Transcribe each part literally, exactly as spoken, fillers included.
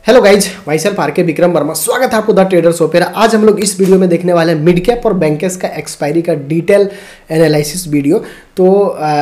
Hello guys, myself R K Vikram Verma. स्वागत है आपको द ट्रेडर शो पे। आज हम लोग इस वीडियो में देखने वाले हैं मिड कैप और बैंकेस का एक्सपायरी का डिटेल एनालिसिस वीडियो। तो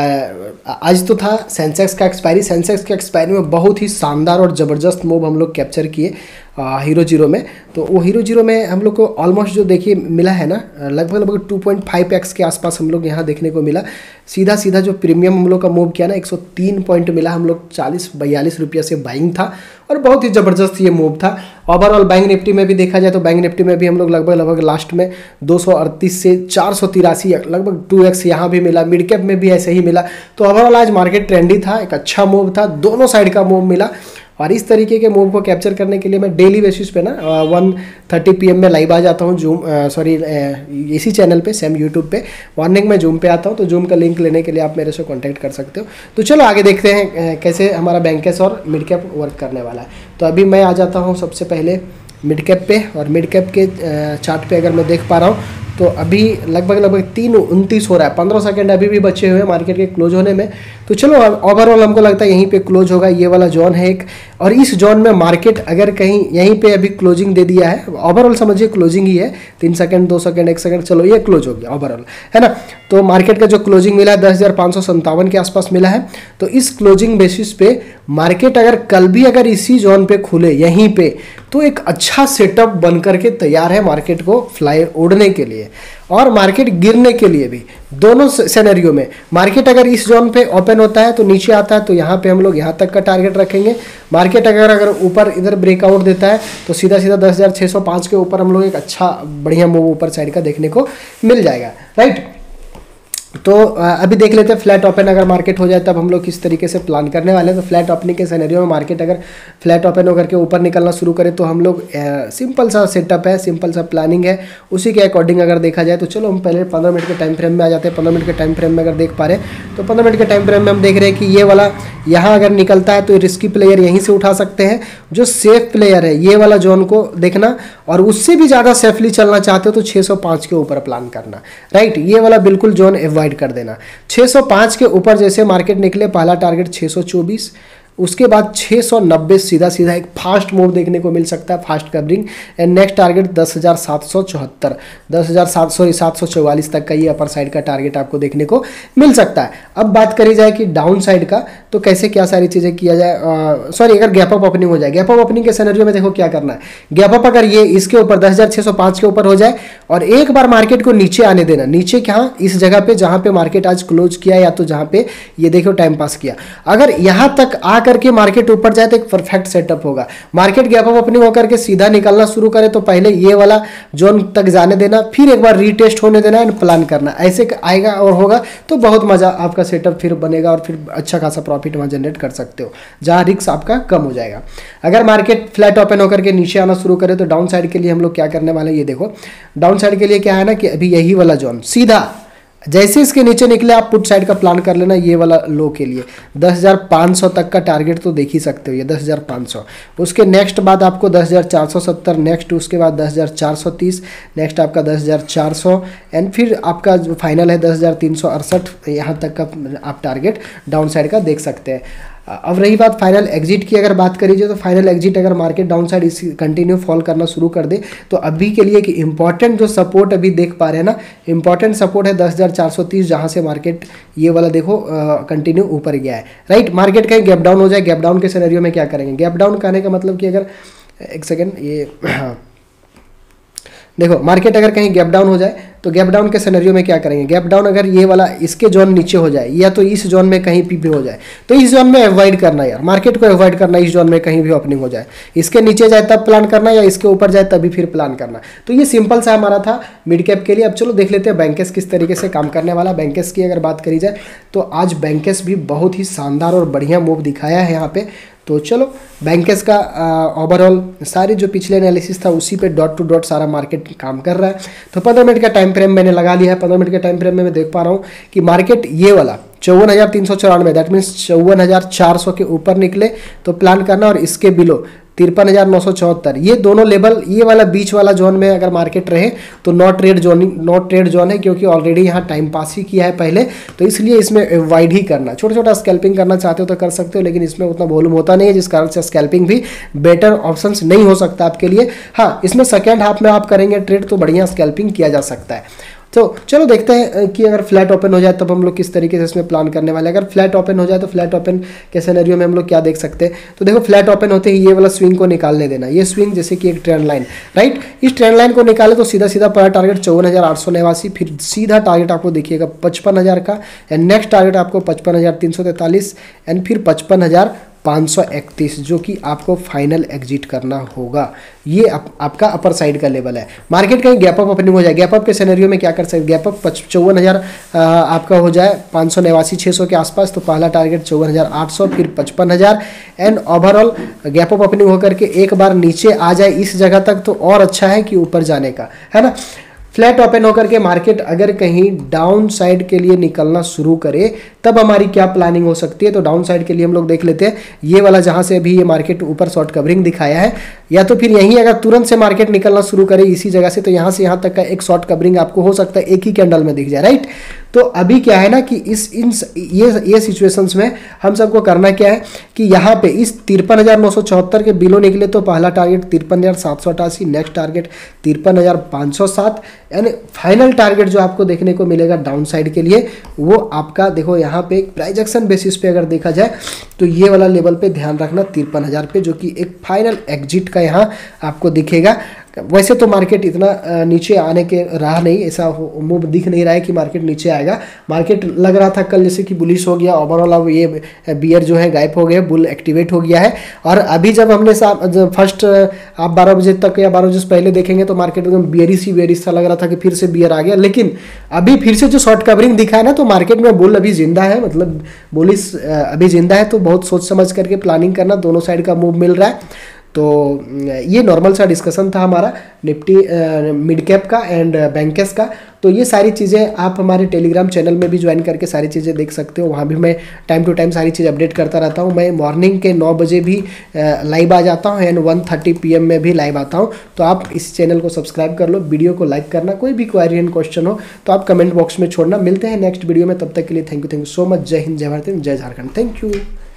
आज तो था सेंसेक्स का एक्सपायरी। सेंसेक्स के एक्सपायरी में बहुत ही शानदार और ज़बरदस्त मूव हम लोग कैप्चर किए हीरो जीरो में। तो वो हीरो जीरो में हम लोग को ऑलमोस्ट जो देखिए मिला है ना, लगभग लगभग टू पॉइंट फाइव एक्स के आसपास हम लोग यहाँ देखने को मिला। सीधा सीधा जो प्रीमियम हम लोग का मूव किया ना, एक सौ तीन पॉइंट मिला। हम लोग चालीस बयालीस रुपया से बाइंग था और बहुत ही ज़बरदस्त ये मूव था। ओवरऑल बैंक निफ्टी में भी देखा जाए तो बैंक निफ्टी में भी हम लोग लगभग लगभग लास्ट में दो सौ अड़तीस से चार सौ तिरासी लगभग टू एक्स यहाँ भी मिला। मिड कैप में भी ऐसे ही मिला। तो ओवरऑल आज मार्केट ट्रेंडी था, एक अच्छा मूव था, दोनों साइड का मूव मिला। और इस तरीके के मूव को कैप्चर करने के लिए मैं डेली बेसिस पे ना वन थर्टी पी एम में लाइव आ जाता हूँ जूम सॉरी इसी चैनल पे, सेम यूट्यूब पे। मॉर्निंग में जूम पे आता हूँ, तो जूम का लिंक लेने के लिए आप मेरे से कांटेक्ट कर सकते हो। तो चलो आगे देखते हैं कैसे हमारा बैंकेस और मिड कैप वर्क करने वाला है। तो अभी मैं आ जाता हूँ सबसे पहले मिड कैप पे, और मिड कैप के चार्ट पे अगर मैं देख पा रहा हूँ तो अभी लगभग लगभग तीन उनतीस हो रहा है। पंद्रह सेकंड अभी भी बचे हुए हैं मार्केट के क्लोज होने में। तो चलो ओवरऑल हमको लगता है यहीं पे क्लोज होगा। ये वाला जोन है एक, और इस जोन में मार्केट अगर कहीं यहीं पे अभी क्लोजिंग दे दिया है, ओवरऑल समझिए क्लोजिंग ही है, तीन सेकंड दो सेकंड एक सेकंड, चलो ये क्लोज हो गया ओवरऑल, है ना। तो मार्केट का जो क्लोजिंग मिला है दस हज़ार पाँच सौ संतावन के आसपास मिला है। तो इस क्लोजिंग बेसिस पे मार्केट अगर कल भी अगर इसी जोन पे खुले यहीं पे, तो एक अच्छा सेटअप बन करके तैयार है मार्केट को फ्लाई उड़ने के लिए और मार्केट गिरने के लिए भी। दोनों सिनेरियो में मार्केट अगर इस जोन पे ओपन होता है तो नीचे आता है, तो यहाँ पे हम लोग यहाँ तक का टारगेट रखेंगे। मार्केट अगर अगर ऊपर इधर ब्रेकआउट देता है तो सीधा सीधा दस हज़ार छः सौ पाँच के ऊपर हम लोग एक अच्छा बढ़िया मूव ऊपर साइड का देखने को मिल जाएगा, राइट। तो अभी देख लेते हैं फ्लैट ओपन अगर मार्केट हो जाए तब हम लोग किस तरीके से प्लान करने वाले हैं। तो फ्लैट ओपनिंग के सिनेरियो में मार्केट अगर फ्लैट ओपन होकर के ऊपर निकलना शुरू करे तो हम लोग सिंपल सा सेटअप है, सिंपल सा प्लानिंग है, उसी के अकॉर्डिंग अगर देखा जाए तो चलो हम पहले पंद्रह मिनट के टाइम फ्रेम में आ जाते हैं। पंद्रह मिनट के टाइम फ्रेम में अगर देख पा रहे हैं तो पंद्रह मिनट के टाइम फ्रेम में हम देख रहे हैं कि ये वाला यहाँ अगर निकलता है तो रिस्की प्लेयर यहीं से उठा सकते हैं। जो सेफ प्लेयर है ये वाला जोन को देखना, और उससे भी ज़्यादा सेफली चलना चाहते हो तो छः सौ पाँच के ऊपर प्लान करना, राइट। ये वाला बिल्कुल जोन अवॉइड कर देना। छः सौ पाँच के ऊपर जैसे मार्केट निकले, पहला टारगेट छः सौ चौबीस, उसके बाद छः सौ नब्बे सीधा सीधा एक फास्ट मूव देखने को मिल सकता है, fast covering. And next target दस हज़ार सात सौ चौहत्तर, दस हज़ार सात सौ सात सौ चौवालीस तक का ये अपर साइड का टारगेट आपको देखने को मिल सकता है। अब बात करी जाए कि डाउन साइड का, तो कैसे क्या सारी चीज़ें किया जाए। सॉरी अगर गैप अप ओपनिंग हो जाए, गैप अप ओपनिंग के सिनेरियो में देखो क्या करना है। गैप अप अगर ये इसके ऊपर दस हज़ार छः सौ पाँच के ऊपर हो जाए और एक बार मार्केट को नीचे आने देना, नीचे क्या इस जगह पे जहाँ पे मार्केट आज क्लोज किया या तो जहाँ पे ये देखो टाइम पास किया, अगर यहाँ तक आ करके मार्केट ऊपर जाए तो एक परफेक्ट सेटअप होगा। मार्केट गैप अप ओपनिंग होकर के सीधा निकलना शुरू करे तो पहले ये वाला जोन तक जाने देना, फिर एक बार रीटेस्ट होने देना एंड प्लान करना। ऐसे आएगा और होगा तो बहुत मजा आपका सेटअप फिर बनेगा और फिर अच्छा खासा प्रॉफिट वहां जनरेट कर सकते हो, जहां रिस्क आपका कम हो जाएगा। अगर मार्केट फ्लैट ओपन होकर के नीचे आना शुरू करे तो डाउन साइड के लिए हम लोग क्या करने वाले हैं, ये देखो डाउन साइड के लिए क्या है ना कि अभी यही वाला जोन सीधा जैसे इसके नीचे निकले आप पुट साइड का प्लान कर लेना। ये वाला लो के लिए दस हज़ार पाँच सौ तक का टारगेट तो देख ही सकते हो, ये दस हज़ार पाँच सौ। उसके नेक्स्ट बाद आपको दस हज़ार चार सौ सत्तर, नेक्स्ट उसके बाद दस हज़ार चार सौ तीस, नेक्स्ट आपका दस हज़ार चार सौ, एंड फिर आपका जो फाइनल है दस हज़ार तीन सौ अड़सठ। यहाँ तक का आप टारगेट डाउन साइड का देख सकते हैं। अब रही बात फाइनल एग्जिट की अगर बात करी जाए तो फाइनल एग्जिट अगर मार्केट डाउन साइड इसी कंटिन्यू फॉल करना शुरू कर दे तो अभी के लिए कि इंपॉर्टेंट जो सपोर्ट अभी देख पा रहे हैं ना, इंपॉर्टेंट सपोर्ट है दस हज़ार चार सौ तीस, जहां से मार्केट ये वाला देखो कंटिन्यू ऊपर गया है, राइट। मार्केट कहीं गैप डाउन हो जाए, गैप डाउन के सिनेरियो में क्या करेंगे, गैप डाउन कहने का मतलब कि अगर एक सेकेंड ये हाँ देखो मार्केट अगर कहीं गैप डाउन हो जाए तो गैप डाउन के सिनेरियो में क्या करेंगे। गैप डाउन अगर ये वाला इसके जोन नीचे हो जाए या तो इस जोन में कहीं भी हो जाए तो इस जोन में अवॉइड करना यार, मार्केट को अवॉइड करना। इस जोन में कहीं भी ओपनिंग हो जाए, इसके नीचे जाए तब प्लान करना या इसके ऊपर जाए तभी फिर प्लान करना। तो ये सिंपल सा हमारा था मिड कैप के लिए। अब चलो देख लेते हैं बैंकेस किस तरीके से काम करने वाला। बैंकेस की अगर बात करी जाए तो आज बैंकेस भी बहुत ही शानदार और बढ़िया मूव दिखाया है यहाँ पे। तो चलो बैंकेस का ओवरऑल सारी जो पिछले एनालिसिस था उसी पे डॉट टू डॉट सारा मार्केट काम कर रहा है। तो पंद्रह मिनट का टाइम फ्रेम मैंने लगा लिया है। पंद्रह मिनट के टाइम फ्रेम में मैं देख पा रहा हूँ कि मार्केट ये वाला चौवन हज़ार तीन सौ चौरानवे दैट मीन्स चौवन हज़ार चार सौ के ऊपर निकले तो प्लान करना, और इसके बिलो तिरपन हज़ार नौ सौ चौहत्तर, ये दोनों लेवल, ये वाला बीच वाला जोन में अगर मार्केट रहे तो not trade zone, not trade zone है, क्योंकि ऑलरेडी यहाँ टाइम पास ही किया है पहले, तो इसलिए इसमें वाइड ही करना। छोटा छोटा स्कैल्पिंग करना चाहते हो तो कर सकते हो, लेकिन इसमें उतना वॉल्यूम होता नहीं है, जिस कारण से स्कैल्पिंग भी बेटर ऑप्शन नहीं हो सकता आपके लिए। हाँ, इसमें सेकेंड हाफ में आप करेंगे ट्रेड तो बढ़िया स्कैल्पिंग किया जा सकता है। तो चलो देखते हैं कि अगर फ्लैट ओपन हो जाए तब हम लोग किस तरीके से इसमें प्लान करने वाले हैं। अगर फ्लैट ओपन हो जाए तो फ्लैट ओपन के सिनेरियो में हम लोग क्या देख सकते हैं, तो देखो फ्लैट ओपन होते ही ये वाला स्विंग को निकालने देना, ये स्विंग जैसे कि एक ट्रेंड लाइन, राइट, इस ट्रेंड लाइन को निकाले तो सीधा सीधा पहला टारगेट चौवन हज़ार आठ सौ नवासी, फिर सीधा टारगेट आपको देखिएगा पचपन हज़ार का, एंड नेक्स्ट टारगेट आपको पचपन हज़ार तीन सौ तैंतालीस, एंड फिर पचपन हज़ार पाँच सौ इकतीस, जो कि आपको फाइनल एग्जिट करना होगा। ये आप, आपका अपर साइड का लेवल है। मार्केट कहीं गैप अप ओपनिंग हो जाए, गैप अप के सिनेरियो में क्या कर सकते, गैप अप चौवन हज़ार आपका हो जाए पाँच सौ नवासी छः सौ के आसपास, तो पहला टारगेट चौवन हज़ार आठ सौ, फिर पचपन हज़ार, and overall gap up opening होकर के एक बार नीचे आ जाए इस जगह तक तो और अच्छा है कि ऊपर जाने का, है ना। फ्लैट ओपन होकर के मार्केट अगर कहीं डाउन साइड के लिए निकलना शुरू करे तब हमारी क्या प्लानिंग हो सकती है, तो डाउन साइड के लिए हम लोग देख लेते हैं ये वाला जहां से अभी ये मार्केट ऊपर शॉर्ट कवरिंग दिखाया है, या तो फिर यहीं अगर तुरंत से मार्केट निकलना शुरू करे इसी जगह से, तो यहां से यहां तक का एक शॉर्ट कवरिंग आपको हो सकता है एक ही कैंडल में दिख जाए, राइट। तो अभी क्या है ना कि इस इन ये ये सिचुएशंस में हम सबको करना क्या है कि यहाँ पे इस तिरपन हज़ार नौ सौ चौहत्तर के बिलो निकले तो पहला टारगेट तिरपन हज़ार सात सौ अठासी, नेक्स्ट टारगेट तिरपन हज़ार पाँच सौ सात, यानी फाइनल टारगेट जो आपको देखने को मिलेगा डाउन साइड के लिए वो आपका देखो यहाँ पे प्राइस एक्शन बेसिस पे अगर देखा जाए तो ये वाला लेवल पे ध्यान रखना तिरपन हज़ार पे, जो कि एक फाइनल एग्जिट का यहाँ आपको दिखेगा। वैसे तो मार्केट इतना नीचे आने के राह नहीं, ऐसा मूव दिख नहीं रहा है कि मार्केट नीचे आएगा। मार्केट लग रहा था कल जैसे कि बुलिश हो गया, ओवरऑल अब ये बियर जो है गायब हो गया, बुल एक्टिवेट हो गया है। और अभी जब हमने फर्स्ट आप बारह बजे तक या बारह बजे से पहले देखेंगे तो मार्केट एकदम बियरिश ही बियरिश सा लग रहा था कि फिर से बियर आ गया, लेकिन अभी फिर से जो शॉर्ट कवरिंग दिखा है ना तो मार्केट में बुल अभी जिंदा है, मतलब बुलिश अभी जिंदा है। तो बहुत सोच समझ करके प्लानिंग करना, दोनों साइड का मूव मिल रहा है। तो ये नॉर्मल सा डिस्कशन था हमारा निफ्टी मिड कैप का एंड बैंकेस का। तो ये सारी चीज़ें आप हमारे टेलीग्राम चैनल में भी ज्वाइन करके सारी चीज़ें देख सकते हो, वहाँ भी मैं टाइम टू टाइम सारी चीज़ अपडेट करता रहता हूँ। मैं मॉर्निंग के नौ बजे भी लाइव आ जाता हूँ and one thirty P M में भी लाइव आता हूँ। तो आप इस चैनल को सब्सक्राइब कर लो, वीडियो को लाइक करना, कोई भी क्वेरी एंड क्वेश्चन हो तो आप कमेंट बॉक्स में छोड़ना। मिलते हैं नेक्स्ट वीडियो में, तब तक के लिए thank you thank you so much. जय हिंद, जय भारत, जय झारखंड, थैंक यू।